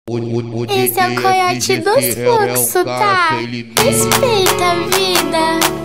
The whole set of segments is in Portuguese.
Esse é o coiote dos fluxos, tá? Respeita a vida.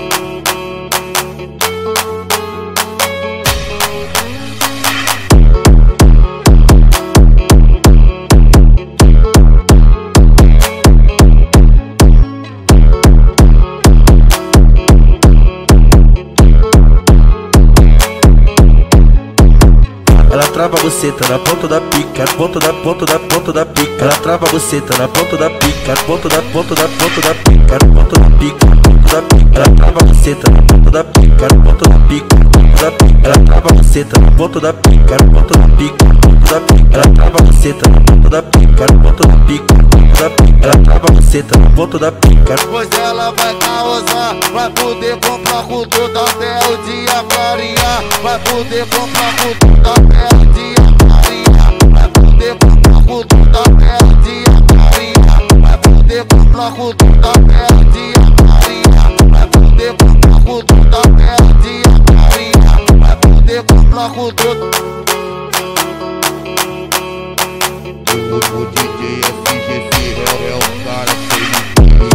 Ela trava a buceta na ponta da pica, ponta da pica. Ela trava a buceta na ponta da pica, ponta da pica, ponta da pica. Ela trava a buceta na ponta da pica, ponta da pica. Ela trava a buceta na ponta da pica, ponta da pica. Ela trava a buceta na ponta da pica, ponta da pica. Ela trava a buceta na ponta da pica. Pois ela vai causar, vai poder comprar com tudo até o dia clarear. Vai poder comprar com tudo até o dia clarear. Vai poder comprar com tudo até o dia clarear. Vai poder comprar com tudo até o dia clarear. Vai poder comprar com tudo até o dia clarear. Vai poder comprar com tudo. O DJ SGC é o cara feliz.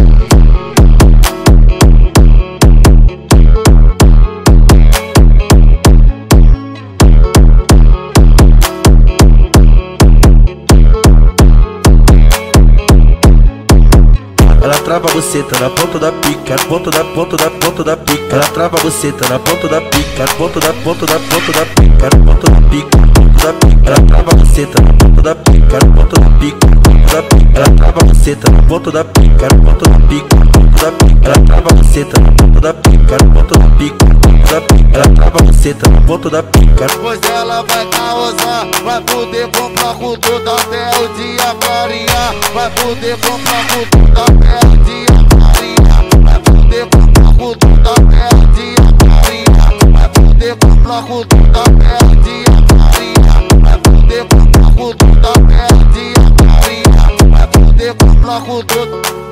Ela trava a buceta na ponta da pica, ponta da pica. Ela trava a buceta na ponta da pica, ponta da pica, ponta da pica. Ela trava a buceta na ponta da pica, ponta da pica. Ela trava a buceta na ponta da pica, ponta da pica. Ela trava a buceta na ponta da pica, ponta da pica. Ela trava a buceta na ponta da pica. Pois ela vai causar, vai poder comprar com tudo até o dia clarear. Vai poder comprar com tudo até o dia clarear. Vai poder comprar com tudo até o dia clarear. Vai poder comprar com tudo até o dia clarear. Vai poder comprar com tudo até o dia clarear. Vai poder comprar com tudo.